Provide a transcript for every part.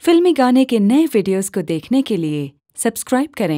फिल्मी गाने के नए वीडियोस को देखने के लिए सब्सक्राइब करें।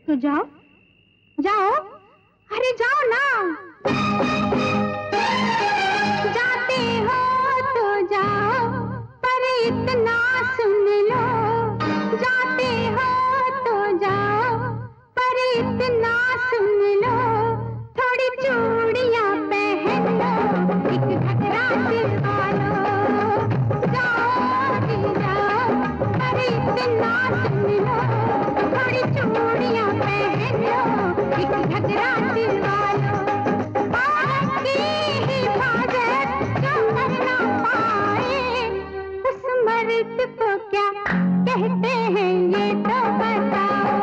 तो जाओ जाओ, अरे जाओ ना। जाते हो तो जाओ, पर इतना सुन लो। जाते हो तो जाओ, पर इतना सुन लो। थोड़ी चूड़ियां पहन लो, एक घघरा सिलवा लो। जाओ जी जाओ, पर इतना सुन लो। थोड़ी चूड़ियां पहन लो, एक घघरा सिलवा लो। औरत की हिफाजत जो कर ना पाए, उस मर्द को क्या कहते हैं ये तो बताओ।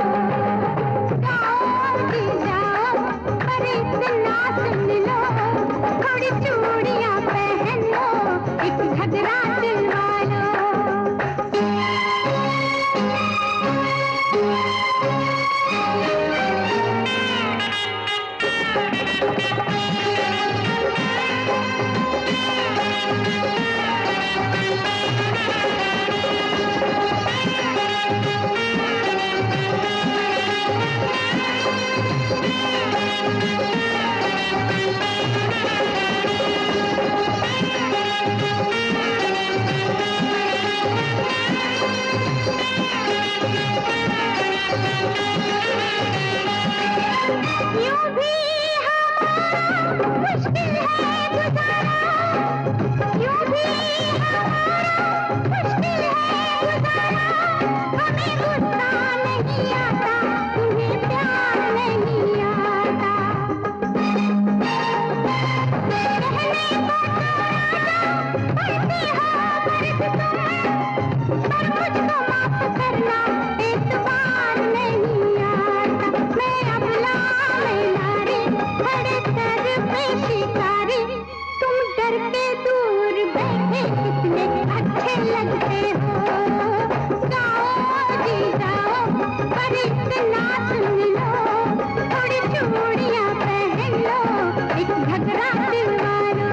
जाओ जी जाओ, पर इतना सुन लो। थोड़ी चूड़ियां पहन लो, एक घघरा सिलवा लो। यूं भी हमारा मुश्किल है गुजारा, यूं भी हमारा मुश्किल है गुजारा। हमें गुस्सा नहीं आता, तुम्हें प्यार नहीं आता। कहने को पढ़ते हो मर्द तुम, पर मुझको माफ करना एतबार नहीं आता। मैं अबला मैं नारी, बड़े सर पे शिकारी। तुम डर के दूर बैठे कितने अच्छे लगते हो। जाओ जी जाओ, पर इतना सुन लो। थोड़ी चूड़ियां पहन लो, एक घघरा सिलवा लो।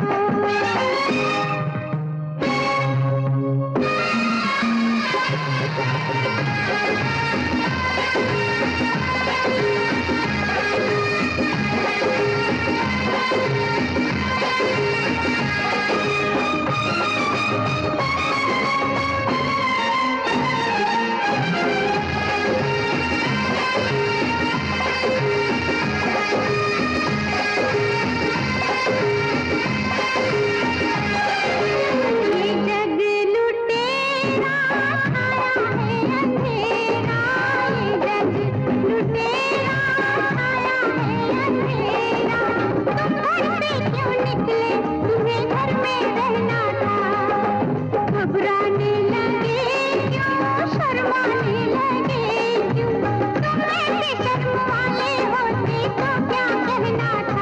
ये जग लुटेरा आया है अंधेरा, ये जग लुटेरा आया है अंधेरा। तुम घर से क्यों निकले, तुम्हें घर में रहना था। घबराने लगे क्यों, शर्माने लगे क्यों। तुम ऐसे शर्म वाले होते तो क्या कहना था।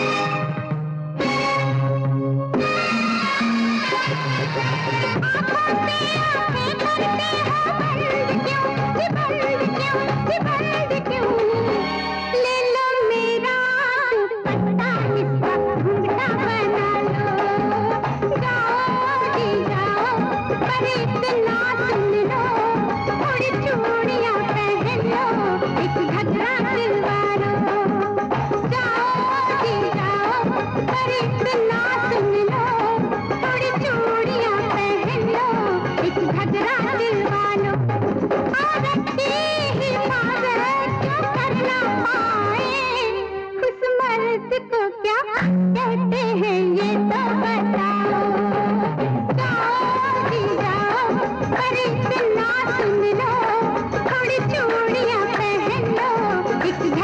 आँखों से आँखें करते हो बंद क्यों, जी बंद क्यों, जी बंद क्यों। ले लो मेरा दुपट्टा, इसका घूंघटा बना लो। जाओ जी जाओ, पर इतना सुन लो। थोड़ी चूड़ियां पहन लो, एक घघरा सिलवा लो। जाओ जी जाओ, पर इतना सुन लो। थोड़ी चूड़ियां पहन लो, एक घघरा सिलवा लो। औरत की हिफाजत जो कर ना पाए, उस मर्द को क्या कहते हैं ये तो बताओ। जाओ जी जाओ, पर इतना सुन लो। थोड़ी चूड़ियां पहन लो, एक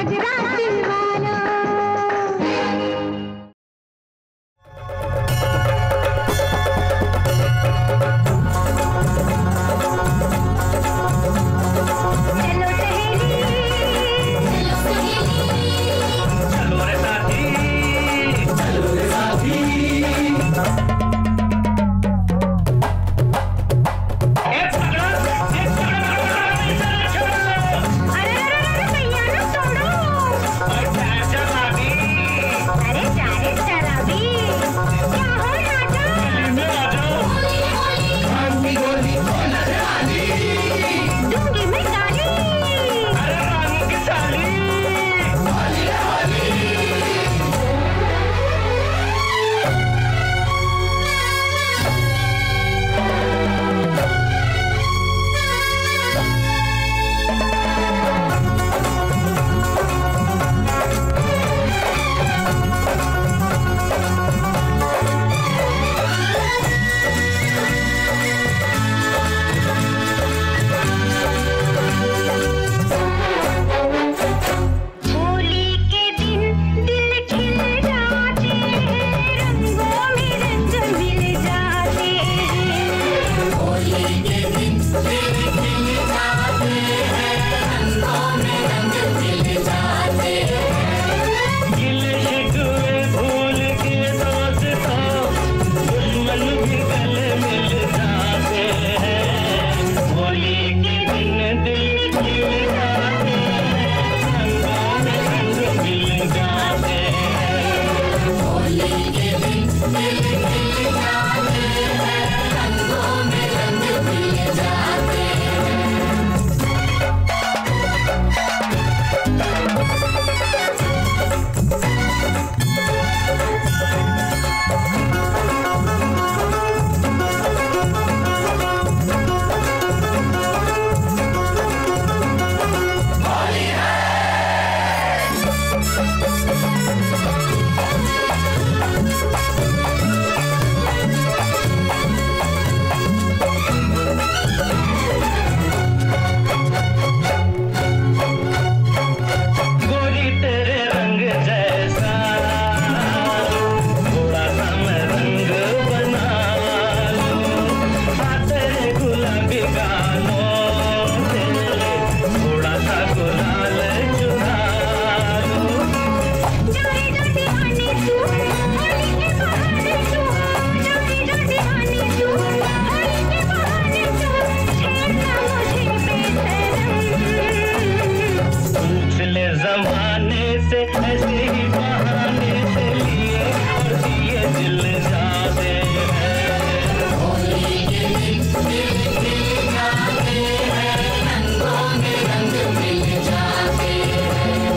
से ऐसे ही बहाने से लिए और दिए दिल जाते हैं। होली के दिन दिल खिल जाते हैं, रंगों में रंग मिल जाते हैं।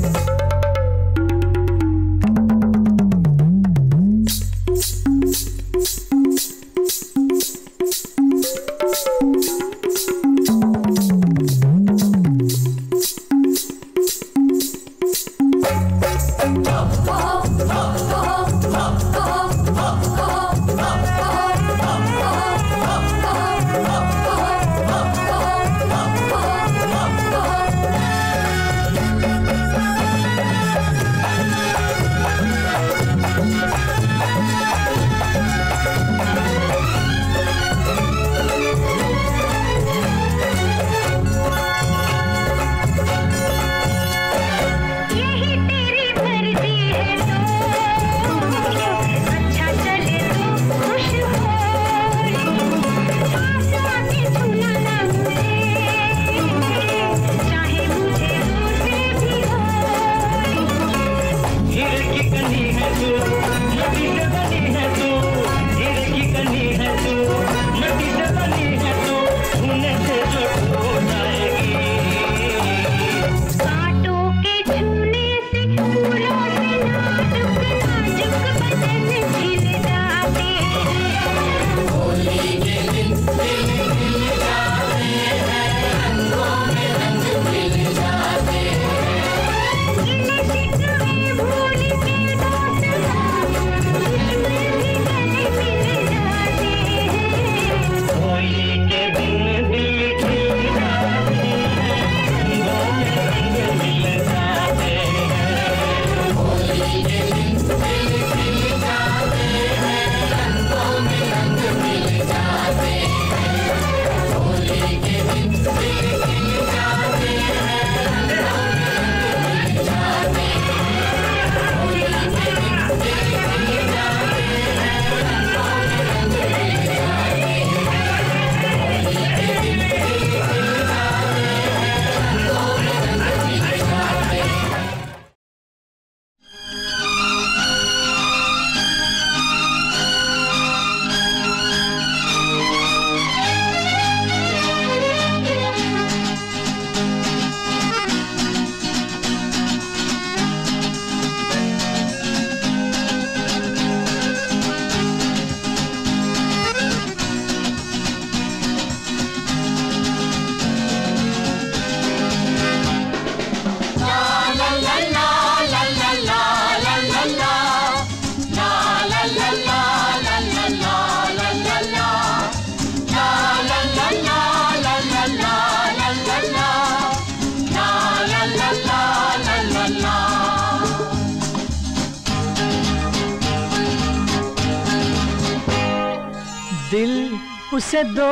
दिल उसे दो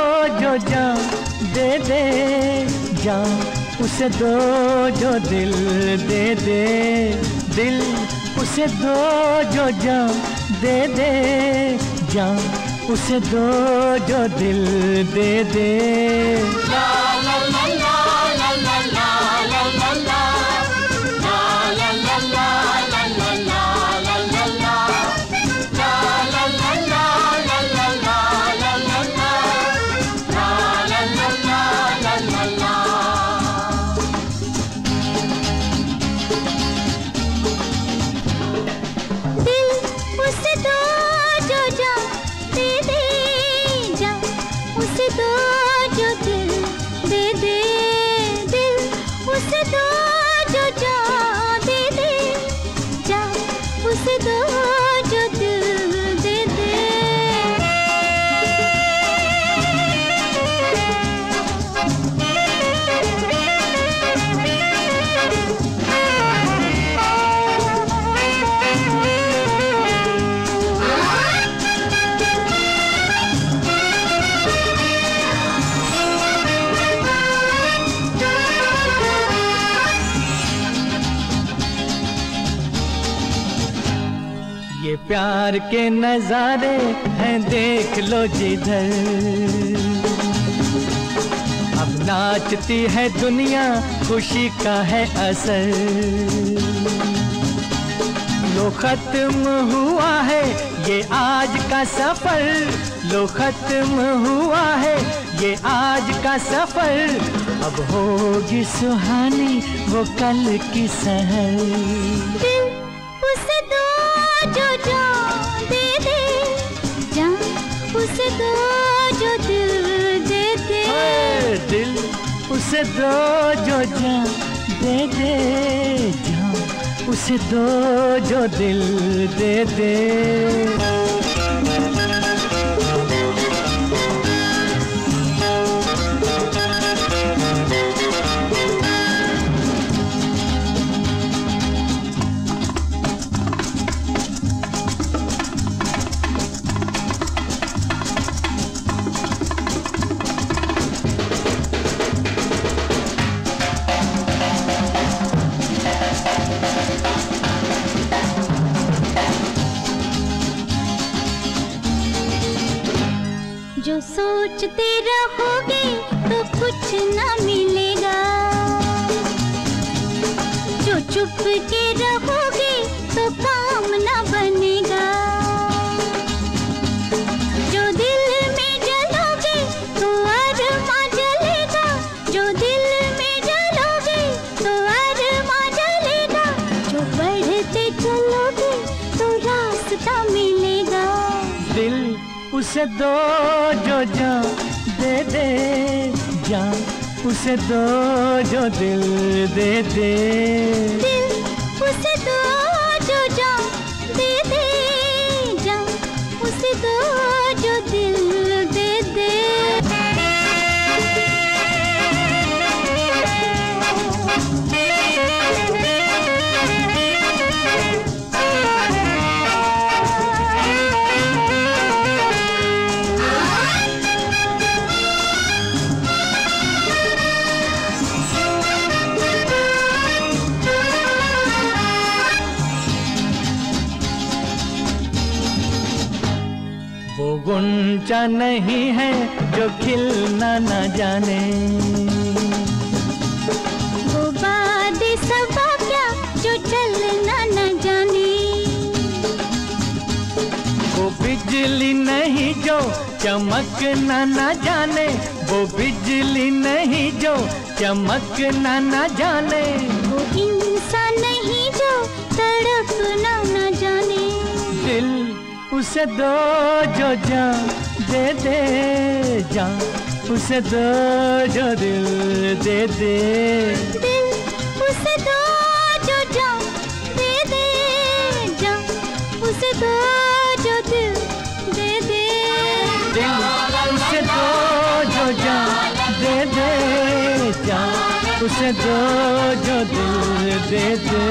जो जान दे दे, जान उसे दो जो दिल दे दे, दिल उसे दो जो जान दे दे, जान उसे दो जो दिल दे दे। ला ला ला ला ला ला ला ला ला ला ला ला ला ला ला ला ला ला ला ये प्यार के नजारे हैं देख लो जिधर, अब नाचती है दुनिया खुशी का है असर। लो खत्म हुआ है ये आज का सफर, लो खत्म हुआ है ये आज का सफर। अब होगी सुहानी वो कल की सहर। दिल उसे दो जो जान दे दे, जान उसे दो जो दिल दे दे। दिल उसे दो जो जान दे दे, जान उसे दो जो दिल दे दे। जो सोचते रहोगे तो कुछ न मिलेगा, जो चुप के रहोगे तो काम न बनेगा। जो दिल में जलोगे तो अरमा जलेगा, जो दिल में जलोगे तो अरमा जलेगा। जो बढ़ते चलोगे तो रास्ता मिलेगा। दिल उसे दो जो जान दे दे, जान उसे दो जो दिल दे दे। दिल उसे दो जो जान दे दे, जान उसे दो जो दिल दे दे। वो गुंजा नहीं है जो खिलना न जाने, वो बादे सबा क्या जो चलना न जाने। वो बिजली नहीं जो चमकना न जाने, वो बिजली नहीं जो चमकना न जाने। वो इंसान नहीं जो तड़पना न जाने। दिल उसे दो जो जान दे दे, जान उसे दो जो दिल दे दे। दिल उसे दो जो जान दे दे, जान उसे दो जो दिल दे दे। दिल उसे दो जो जान दे दे, जान उसे दो जो दिल दे दे।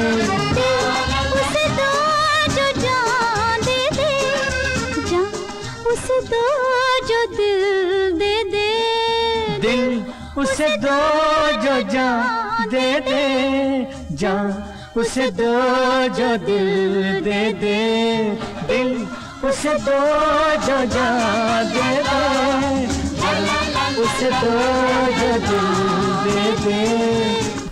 उसे दो जो जान दे दे, जान उसे दो जो दिल दे दे। दिल उसे दो जो जान दे दे, जान उसे दो जो दिल दे दे। दिल उसे दो जो जान दे दे, जान उसे दो जो दिल दे दे।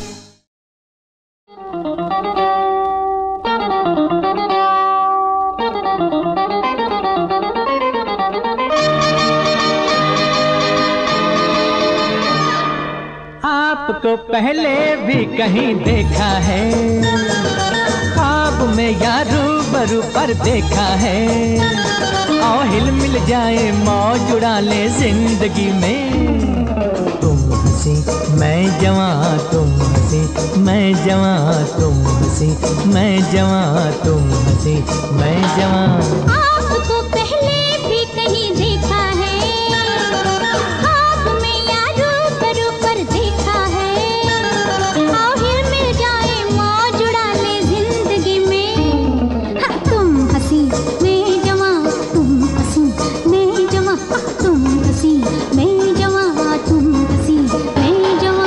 आपको पहले भी कहीं देखा है, ख्वाब में या रूबरू पर देखा है। आओ हिल मिल जाए मौज उड़ा ले जिंदगी में। तुम हंसी मैं जवां, तुम हंसी मैं जवां, तुम हंसी मैं जवां, तुम हंसी मैं जवां। आपको पहले भी कहीं देखा है, ख्वाब में या रूबरू पर देखा है। आओ हिल मिल जाए मौज उड़ा ले जिंदगी में। हाँ, तुम हंसी मैं जवां, तुम हंसी मैं जवां, तुम हंसी मैं जवां, तुम हंसी मैं जवां।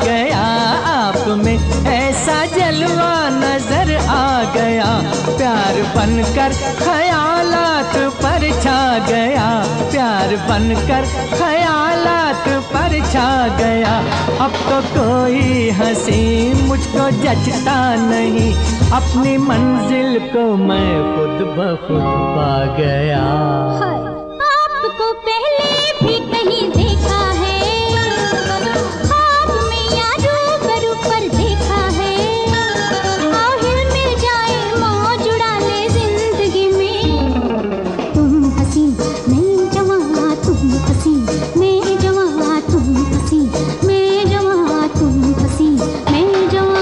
गया, आप में ऐसा जलवा नजर आ गया, प्यार बनकर ख्यालात पर छा गया, प्यार बनकर ख्यालात पर छा गया। अब तो कोई हंसी मुझको जचता नहीं, अपनी मंजिल को मैं खुद ब खुद पा गया। आपको पहले भी कहीं देखा है, ख्वाब में या रूबरू पर देखा है, आखिर मिल जाए मौज उड़ा ले जिंदगी में। तुम हंसी मैं जवां, तुम हंसी मैं जवां, तुम हंसी मैं जवां, तुम हंसी मैं जवां।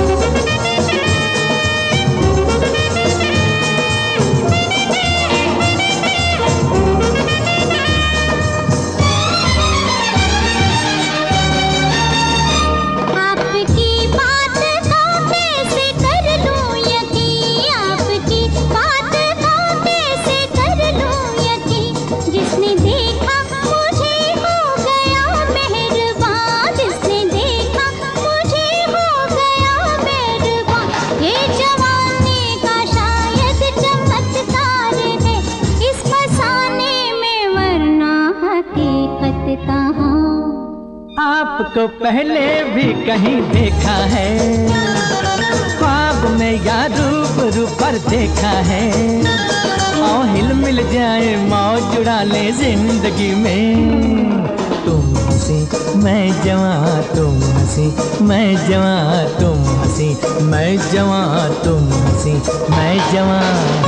आपको पहले भी कहीं देखा है, ख्वाब में या रूबरू पर देखा है, आओ हिल मिल जाए मौज उड़ा ले जिंदगी में। तुम हंसी मैं जवां, तुम हंसी मैं जवां, तुम हंसी मैं जवां, तुम हंसी मैं जवां।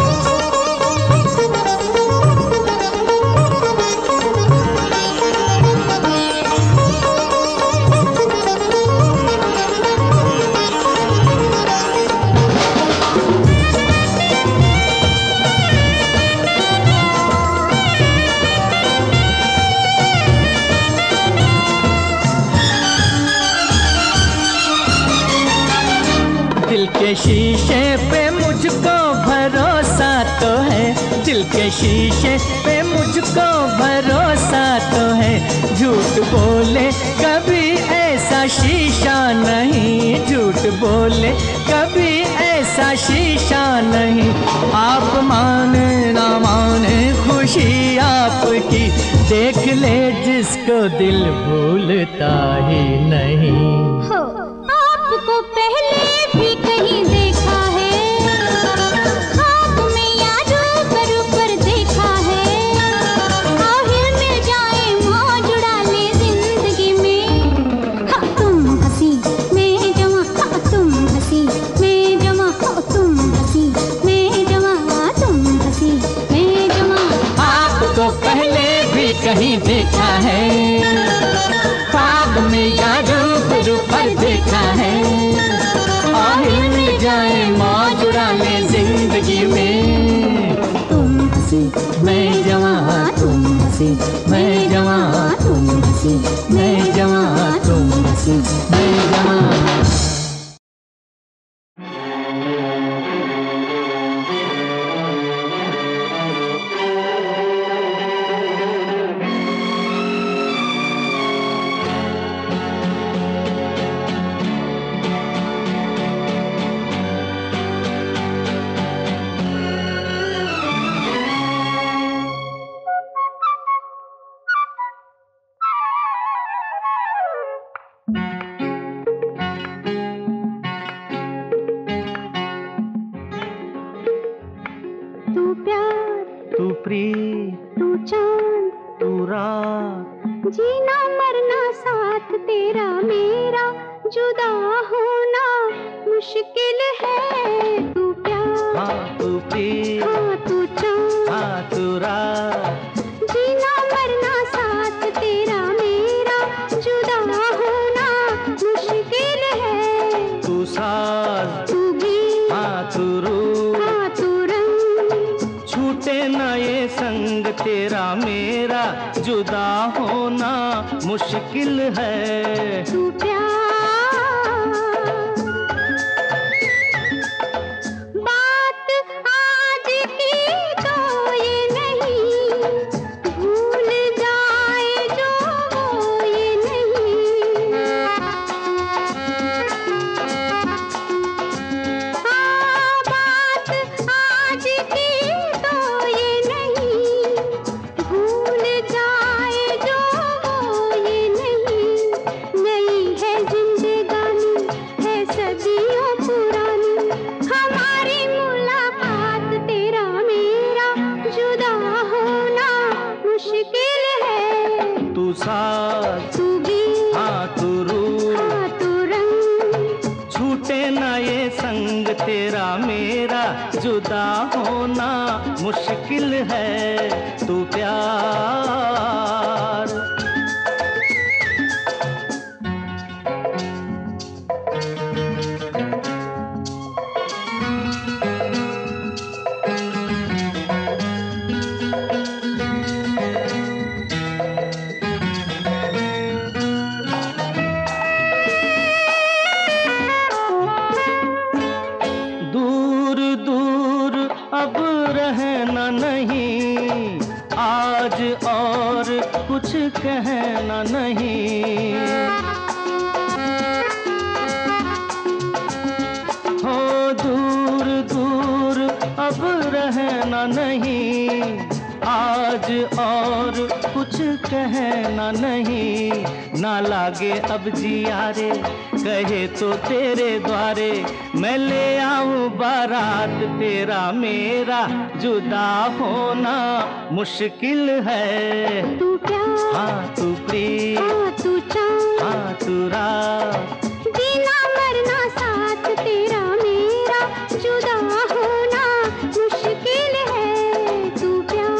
दिल के शीशे पे मुझको भरोसा तो है, दिल के शीशे पे मुझको भरोसा तो है, झूठ बोले कभी ऐसा शीशा नहीं, झूठ बोले कभी ऐसा शीशा नहीं। आप माने ना माने खुशी आपकी, देख ले जिसको दिल भूलता ही नहीं। हो आपको पहले भी कहीं देखा है, ख्वाब में या रूबरू पर देखा है, आखिर मिल जाए मौज उड़ा ले जिंदगी में। हाँ तुम हंसी मैं जवां, हाँ तुम हंसी मैं जवां, हाँ तुम हंसी मैं जवां, तुम हंसी मैं जवां। आपको पहले भी कहीं देखा है, ख्वाब में या रूबरू पर देखा है, आखिर मिल जाए मौज उड़ा ले जिंदगी में। तुम हंसी मैं जवां, तुम हंसी मैं जवां, तुम हंसी मैं जवां, तुम हंसी मैं जवां। तू प्रीत, तू चांद, तू रात, जीना मरना साथ तेरा मेरा, जुदा होना मुश्किल है। तू प्यार, हाँ तू प्रीत, हाँ तू चांद, हाँ तू रात, जीना मरना साथ तेरा मेरा, जुदा होना मुश्किल है। तू साज, तू गीत, हाँ तू रूह, हाँ तू रंग, छूटे ना ये संग तेरा मेरा, जुदा होना मुश्किल है। तू प्यार, बात आज की तो ये नहीं, भूल जाए जो वो ये नहीं। ना ये संग तेरा मेरा, जुदा होना मुश्किल है तू प्यार। अब रहना नहीं, आज और कुछ कहना नहीं। हो दूर दूर अब रहना नहीं, आज और कुछ कहना नहीं। ना लागे अब जिया रे, कहे तो तेरे द्वारे, मैं ले आऊं बारात तेरा मेरा, जुदा होना मुश्किल है। तू प्यार, हाँ तू प्रीत, हाँ तू चाँद, हाँ तू रात, जीना मरना साथ तेरा मेरा, जुदा होना मुश्किल है तू प्यार।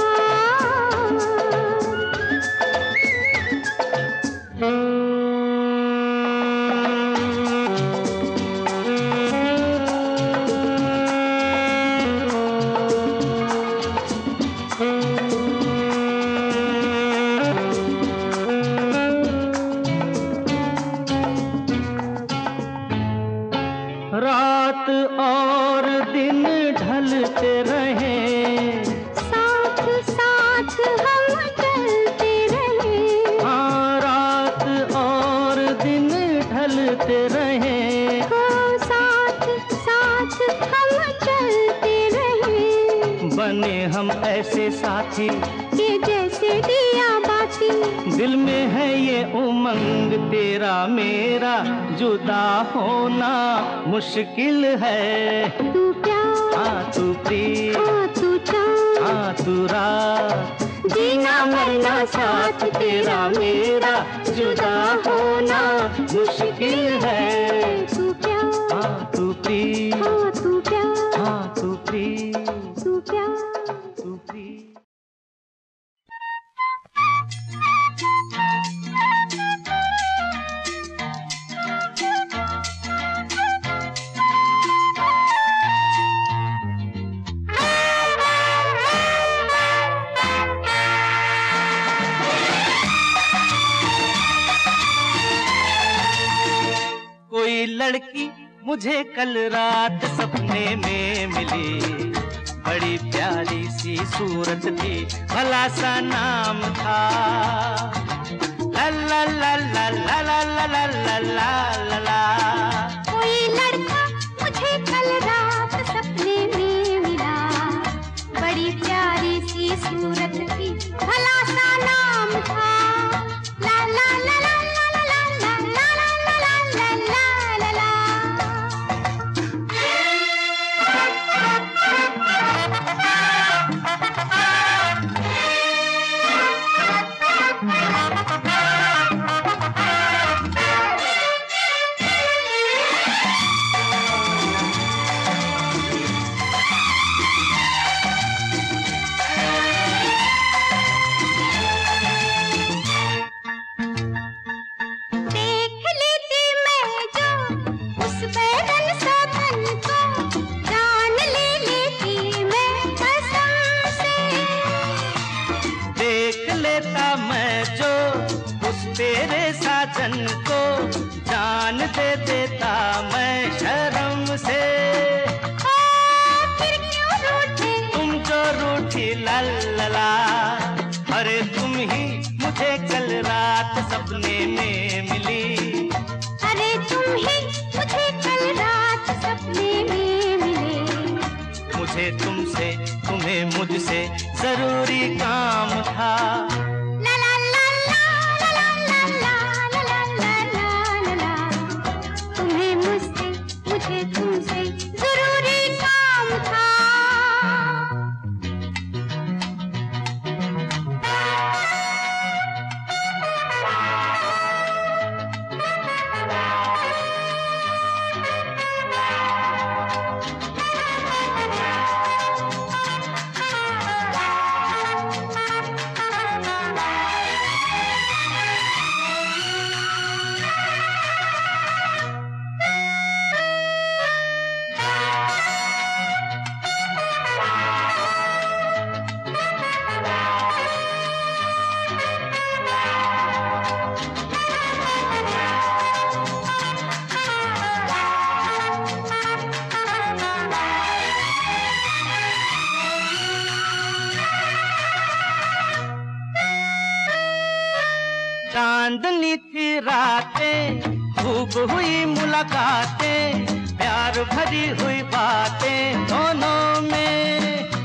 रात और दिन ढलते रहे, साथ साथ हम चलते रहे। हाँ रात और दिन ढलते रहे, हाँ साथ साथ हम चलते रहे। बने हम ऐसे साथी ये जैसे दिया बाती, दिल में है ये उमंग तेरा मेरा, जुदा होना मुश्किल है तू प्यार, हाँ तू प्रीत, हाँ तू चाँद, हाँ तू रात, जीना मरना साथ तेरा मेरा, जुदा होना मुश्किल है तू प्यार, हाँ तू प्रीत, हाँ तू प्यार, हाँ तू प्रीत, तू प्यार। तू प्रीत। कोई लड़की मुझे कल रात सपने में मिली, बड़ी प्यारी सी सूरत थी, भला सा नाम था, ला ला ला ला ला ला ला ला ला ला ला। कोई लड़का मुझे कल रात सपने में मिला, बड़ी प्यारी सी सूरत थी, भला सा नाम था, ला ला ला ला ला ला ला ला ला ला ला ला ला। तेरे साजन को जान दे देता मैं शर्म से। फिर क्यों रूठे तुम जो रूठी लल्ला, अरे तुम ही मुझे कल रात सपने में मिली। अरे तुम ही मुझे कल रात सपने में मिले। मुझे तुमसे तुम्हें मुझसे जरूरी काम था। तुमसे जरूरी काम था। रातें, खूब हुई मुलाकातें, प्यार भरी हुई बातें दोनों में।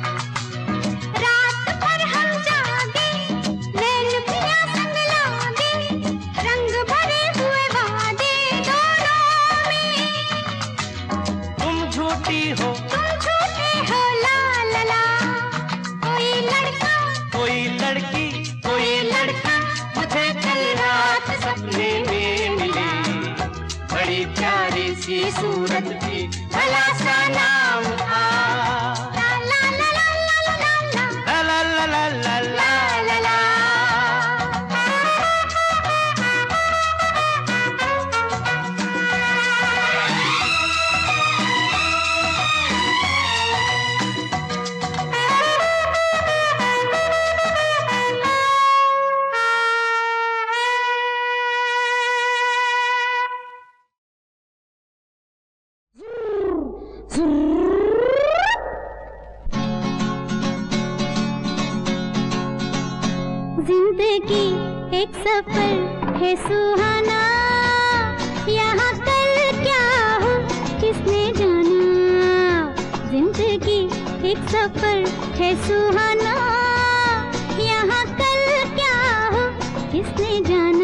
रात भर हम जागे, नैन पिया संग लागे, रंग भरे हुए वादे दोनों में। तुम झूठी हो, तुम झूठे हो, ला ला ला। कोई लड़का, कोई लड़की, कोई लड़का मुझे कल रात सपने में मिली। बड़ी प्यारी सी सूरत थी, भला सा नाम था। ला ला ला ला ला ला ला ला ला ला ला ला ला ला। जिंदगी एक सफर है सुहाना, यहाँ कल क्या हो किसने जाना। जिंदगी एक सफर है सुहाना, यहाँ कल क्या हो किसने जाना।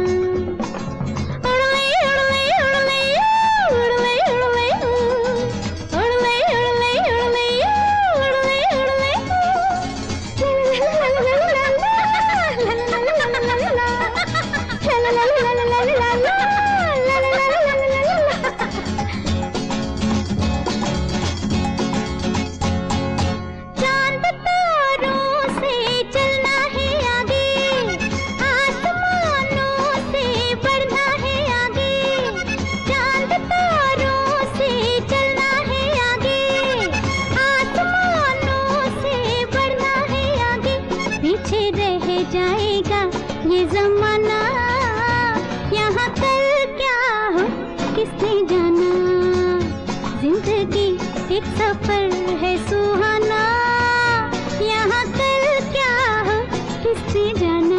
जाएगा ये जमाना, यहाँ कल क्या हो किसने जाना। जिंदगी एक सफर है सुहाना, यहाँ कल क्या हो किसने जाना।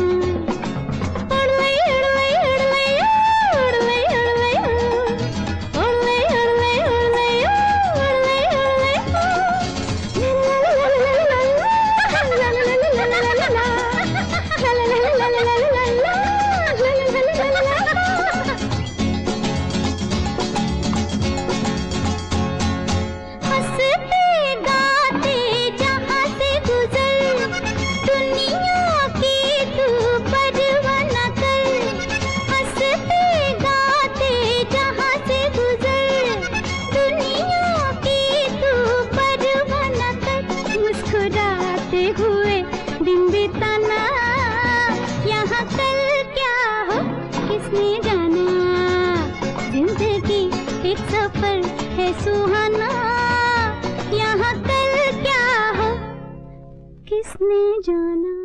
हुए दिन बिताना, यहाँ कल क्या हो किसने जाना। जिंदगी एक सफर है सुहाना, यहाँ कल क्या हो किसने जाना।